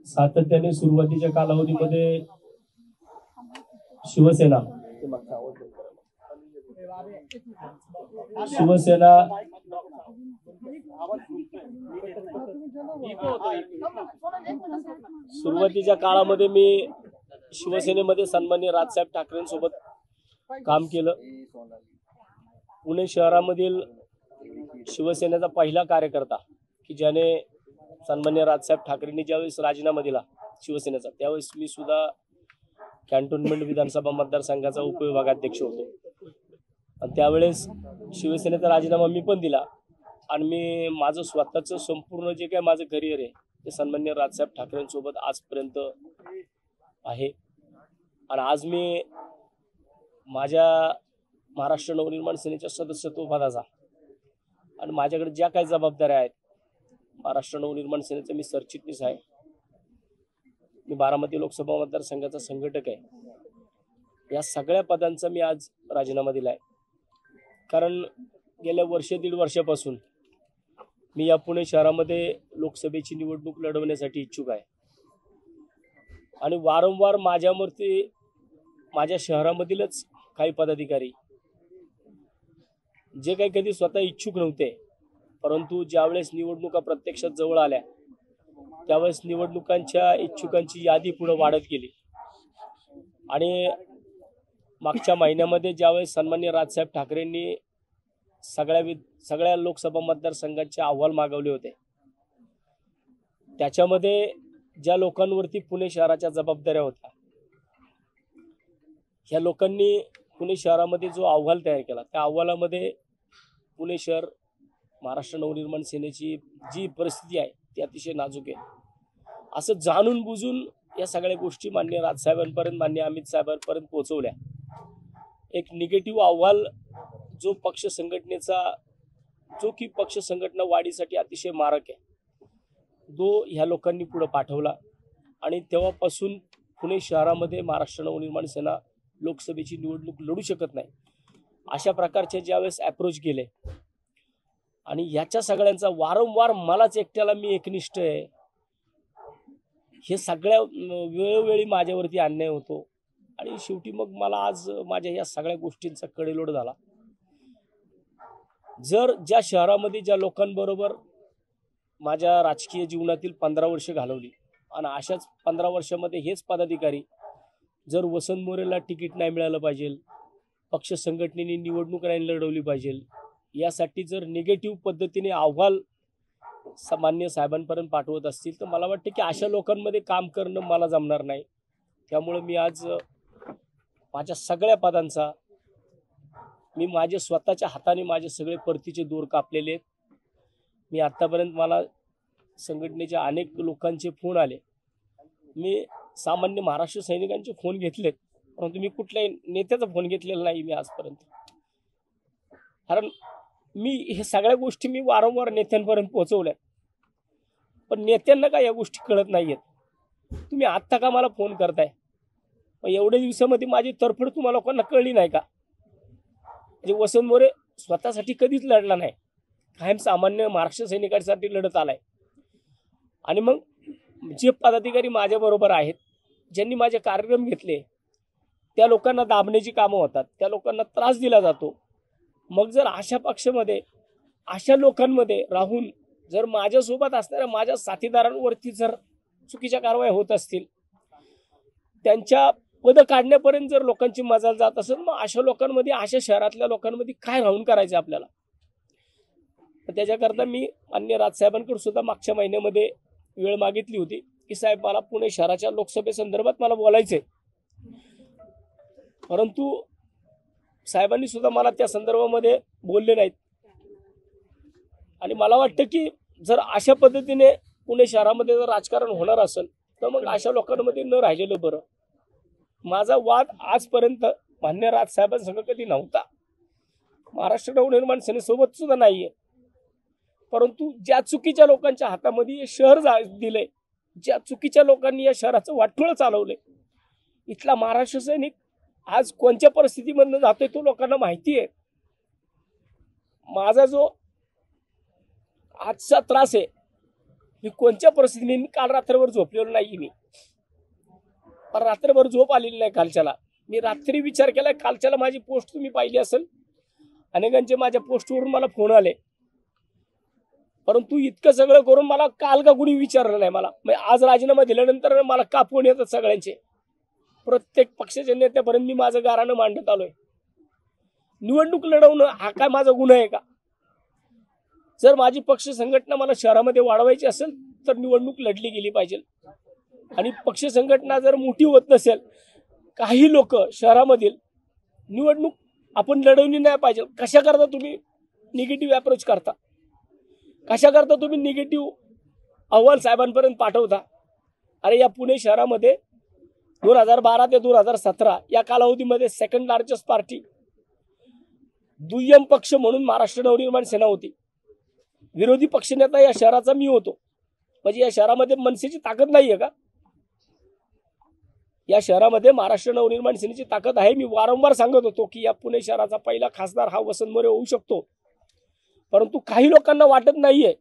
सातत्याने सुरुवातीच्या कालावधीमध्ये शिवसेना सुरुवातीच्या काळामध्ये मी शिवसेनेमध्ये सन्माननीय राजसाहेब ठाकरेंसोबत काम केलं। पुणे शहरामधील शिवसेनेचा पहिला कार्यकर्ता की ज्याने सन्माननीय राजसाहेब ठाकरेंनी ज्यावेळेस राजीनामा दिला शिवसेनेचा, त्यावेळेस मी सुद्धा कॅन्टोन्मेंट विधानसभा मतदारसंघाचा उपविभागाध्यक्ष होतो आणि त्यावेळेस शिवसेनेचा राजीनामा मी पण दिला आणि मी माझं स्वतःचं संपूर्ण जे काही माझं करिअर आहे ते सन्माननीय राजसाहेब ठाकरेंसोबत आजपर्यंत आहे। आणि आज मी माझ्या महाराष्ट्र नवनिर्माण सेनेच्या सदस्यत्व पदाचा आणि माझ्याकडे ज्या काही जबाबदाऱ्या आहेत, महाराष्ट्र नवनिर्माण सेनेचे मी सरचिटणीस आहे, मी बारामती लोकसभा मतदारसंघाचा संघटक आहे। या सगळ्या पदांचा मी आज राजीनामा दिला आहे, कारण गेल्या दीड वर्षापासून मी या पुणे शहरामध्ये लोकसभेची निवडणूक लढवण्यासाठी इच्छुक आहे आणि वारंवार माझ्यावरती माझ्या शहरामधीलच काही पदाधिकारी जे काही कधी स्वतः इच्छुक नव्हते, परंतु ज्यावेळेस निवडणुका प्रत्यक्षात जवळ आल्या त्यावेळेस निवडणुकांच्या इच्छुकांची यादी पुढे वाढत गेली आणि मागच्या महिन्यामध्ये ज्यावेळेस सन्माननीय राजसाहेब ठाकरेंनी सगळ्या लोकसभा मतदारसंघांचे अहवाल मागवले होते, त्याच्यामध्ये ज्या लोकांवरती पुणे शहराच्या जबाबदाऱ्या होत्या, ह्या लोकांनी पुणे शहरामध्ये जो अहवाल तयार केला त्या अहवालामध्ये पुणे शहर महाराष्ट्र नवनिर्माण सेनेची जी परिस्थिती आहे ती अतिशय नाजूक आहे असं जाणून बुजून या सगळ्या गोष्टी माननीय राजसाहेबांपर्यंत, माननीय अमित साहेबांपर्यंत पोहोचवल्या। एक निगेटिव्ह अहवाल जो पक्ष संघटना वाढीसाठी अतिशय मारक आहे, तो ह्या लोकांनी पुढे पाठवला आणि तेव्हापासून पुणे शहरामध्ये महाराष्ट्र नवनिर्माण सेना लोकसभेची निवडणूक लढू शकत नाही अशा प्रकारचे ज्यावेळेस अप्रोच गेले आणि याच्या सगळ्यांचा वारंवार मलाच एकट्याला मी एकनिष्ठ आहे हे सगळ्या वेळोवेळी माझ्यावरती अन्याय होतो आणि शेवटी मग मला आज माझ्या या सगळ्या गोष्टींचा कडेलोट झाला। जर ज्या शहरामध्ये ज्या लोकांबरोबर माझ्या राजकीय जीवनातील 15 वर्ष घालवली आणि अशाच 15 वर्षामध्ये हेच पदाधिकारी जर वसंत मोरेला तिकीट नाही मिळालं पाहिजे, पक्ष संघटनेने निवडणूक नाही लढवली पाहिजे, यासाठी जर निगेटिव्ह पद्धतीने अहवाल सामान्य साहेबांपर्यंत पाठवत असतील तर मला वाटतं की अशा लोकांमध्ये काम करणं मला जमणार नाही। त्यामुळे मी आज माझ्या सगळ्या पदांचा मी माझे स्वतःच्या हाताने माझे सगळे परतीचे दोर कापलेले आहेत। मी आतापर्यंत मला संघटनेच्या अनेक लोकांचे फोन आले, मी सामान्य महाराष्ट्र सैनिकांचे फोन घेतलेत, परंतु मी कुठल्याही नेत्याचा फोन घेतलेला नाही मी आजपर्यंत, कारण मी हे सगळ्या गोष्टी मी वारंवार नेत्यांपर्यंत पोहोचवल्या, पण नेत्यांना काय या गोष्टी कळत नाहीयेत। तुम्ही आत्ता का मला फोन करताय, मग एवढ्या दिवसामध्ये माझी तरफड तुम्हाला लोकांना कळली नाही का? म्हणजे वसंत मोरे स्वतःसाठी कधीच लढला नाही, कायम सामान्य महाराष्ट्र सैनिकांसाठी लढत आलाय आणि मग जे पदाधिकारी माझ्याबरोबर आहेत ज्यांनी माझे कार्यक्रम घेतले त्या लोकांना दाबण्याची कामं होतात, त्या लोकांना त्रास दिला जातो। मग जर अशा पक्षामध्ये अशा लोकांमध्ये राहून जर माझ्यासोबत असणाऱ्या माझ्या साथीदारांवरती जर चुकीच्या कारवाई होत असतील, त्यांच्या पद काढण्यापर्यंत जर लोकांची मजाल जात असेल, मग अशा लोकांमध्ये अशा शहरातल्या लोकांमध्ये काय राहून करायचं आपल्याला? त्याच्याकरता मी माननीय राजसाहेबांकडे सुद्धा मागच्या महिन्यामध्ये वेळ मागितली होती की साहेब मला पुणे शहराच्या लोकसभेसंदर्भात मला बोलायचंय, परंतु साहेबांनी सुद्धा मला त्या संदर्भामध्ये बोलले नाहीत आणि मला वाटतं की जर अशा पद्धतीने पुणे शहरामध्ये जर राजकारण होणार असेल तर मग अशा लोकांमध्ये न राहिलेलं बरं। माझा वाद आजपर्यंत मान्य राजसाहेबांसंग कधी नव्हता, महाराष्ट्र नवनिर्माण सेनेसोबत सुद्धा नाहीये, परंतु ज्या चुकीच्या लोकांच्या हातामध्ये हे शहर दिले, ज्या चुकीच्या लोकांनी या शहराचं वाटोळं चालवले, इथला महाराष्ट्र सैनिक आज कोणत्या परिस्थितीमधून जातोय तो लोकांना माहिती आहे। माझा जो आजचा त्रास आहे मी कोणत्या परिस्थितीने मी काल रात्रभर झोपलेलो नाही मी, पण रात्रभर झोप आलेली नाही कालच्याला. मी रात्री विचार केला, कालच्याला माझी पोस्ट तुम्ही पाहिली असेल, अनेकांचे माझ्या पोस्टवरून मला फोन आले, परंतु इतकं सगळं करून मला काल का कुणी विचारलं नाही. मला आज राजीनामा दिल्यानंतर मला का फोन येतात सगळ्यांचे, प्रत्येक पक्षाच्या नेत्यापर्यंत मी माझं गाऱ्हाणं मांडत आलोय. निवडणूक लढवणं हा काय माझा गुन्हा आहे का? जर माझी पक्ष संघटना मला शहरामध्ये वाढवायची असेल तर निवडणूक लढली गेली पाहिजे. आणि पक्ष संघटना जर मोठी होत नसेल, काही लोक शहरामधील निवडणूक आपण लढवली नाही पाहिजे. कशा करता तुम्ही निगेटिव्ह अप्रोच करता, कशा करता तुम्ही निगेटिव्ह अहवाल साहेबांपर्यंत पाठवता. अरे या पुणे शहरामध्ये 2012 ते 2017 या कालावधीमध्ये सेकंड लार्जेस्ट पार्टी, दुय्यम पक्ष म्हणून महाराष्ट्र नवनिर्माण सेना होती. विरोधी पक्षनेता या शहराचा मी होतो. म्हणजे या शहरामध्ये मनसेची ताकद नाहीये का? या शहरामध्ये महाराष्ट्र नवनिर्माण सेनेची ताकद आहे. मी वारंवार सांगत होतो की या पुणे शहराचा पहिला खासदार हा वसंत मोरे होऊ शकतो, परंतु काही लोकांना वाटत नाहीये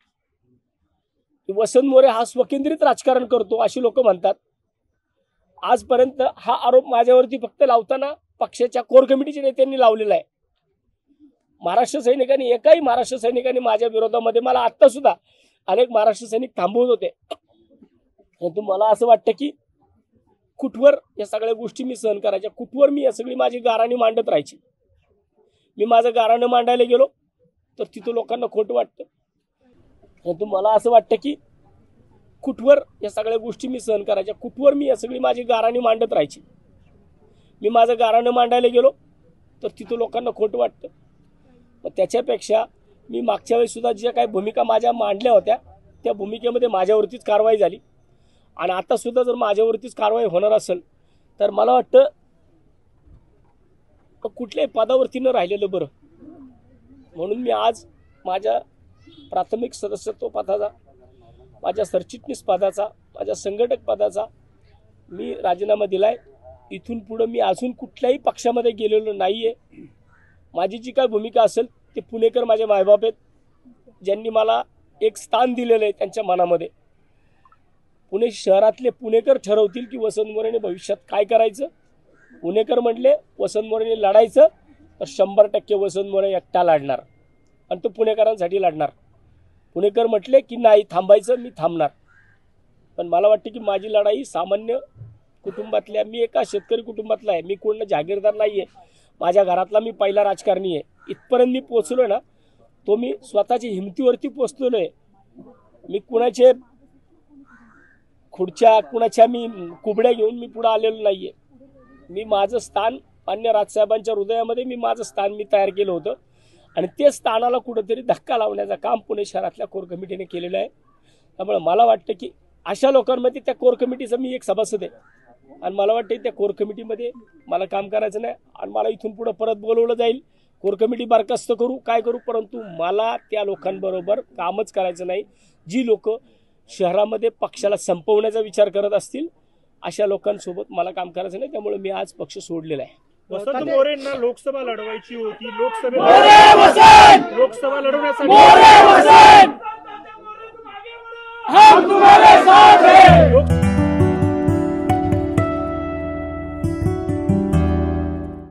की वसंत मोरे हा स्वकेंद्रित राजकारण करतो, अशी लोक म्हणतात. आजपर्यंत हा आरोप माझ्यावरती फक्त लावताना पक्षाच्या कोर कमिटीच्या नेत्यांनी लावलेला आहे. महाराष्ट्र सैनिकांनी, एकाही महाराष्ट्र सैनिकांनी माझ्या विरोधामध्ये, मला आत्ता सुद्धा अनेक महाराष्ट्र सैनिक थांबवत होते, परंतु मला असं वाटतं की कुठवर या सगळ्या गोष्टी मी सहन करायच्या, कुठवर मी या सगळी माझी गाऱ्हाणी मांडत राहायची. मी माझं गाऱ्हाणं मांडायला गेलो तर तिथं लोकांना खोटं वाटतं, परंतु मला असं वाटतं की कुठवर या सगळ्या गोष्टी मी सहन करायच्या, कुठवर मी या सगळी माझी गाऱ्हाणी मांडत राहायची. मी माझं गाऱ्हाणं मांडायला गेलो तर तिथं लोकांना खोटं वाटतं. मग त्याच्यापेक्षा मी मागच्या वेळेस सुद्धा ज्या काही भूमिका माझ्या मांडल्या होत्या त्या भूमिकेमध्ये माझ्यावरतीच कारवाई झाली, आणि आता सुद्धा जर माझ्यावरतीच कारवाई होणार असेल तर मला वाटतं कुठल्याही पदावरती न राहिलेलं बरं. म्हणून मी आज माझ्या प्राथमिक सदस्यत्व पदाचा, माझ्या सरचिटणीस पदाचा, माझ्या संघटक पदाचा मी राजीनामा दिलाय. इथून पुढे मी अजून कुठल्याही पक्षामध्ये गेलेलो नाहीये. माझी जी काय भूमिका असेल ते पुणेकर माझे मायबाप आहेत, ज्यांनी मला एक स्थान दिलेलं आहे त्यांच्या मनामध्ये. पुणे शहरातले पुणेकर ठरवतील की वसंत मोरेने भविष्यात काय करायचं. पुणेकर म्हटले वसंत मोरेने लढायचं तर 100% वसंत मोरे एकटा लढणार आणि तो पुणेकरांसाठी लढणार. पुणेकर म्हटले की नाही थांबायचं, मी थांबणार. पण मला वाटतं की माझी लढाई सामान्य कुटुंबातल्या, मी एका शेतकरी कुटुंबातला आहे, मी कोण जागीरदार नाहीये. माझ्या घरातला मी पहिला राजकारणी आहे. इथपर्यंत मी पोहोचलोय ना, तो मी स्वतःच्या हिमतीवरती पोहोचलेलो आहे. मी कुणाचे खुर्च्या, कुणाच्या मी कुबड्या घेऊन मी पुढे आलेलो नाहीये. मी माझं स्थान मान्य राजसाहेबांच्या हृदयामध्ये मी माझं स्थान मी तयार केलं होतं, आणि ते स्थानाला कुठेतरी धक्का लावण्याचं काम पुणे शहरातल्या कोर कमिटीने केलेलं आहे. त्यामुळे मला वाटतं की अशा लोकांमध्ये त्या कोर कमिटीचा मी एक सभासद आहे, आणि मला वाटतं त्या कोर कमिटीमध्ये मला काम करायचं नाही, आणि मला इथून पुढे परत बोलवलं जाईल. कोर कमिटी बरखास्त करू, काय करू, परंतु मला त्या लोकांबरोबर कामच करायचं नाही. जी लोक शहरामध्ये पक्षाला संपवण्याचा विचार करत असतील अशा लोकांसोबत मला काम करायचं नाही. त्यामुळे मी आज पक्ष सोडलेला आहे. वसंत मोरेंना लोकसभा लढवायची होती, लोकसभा लढवण्यासाठी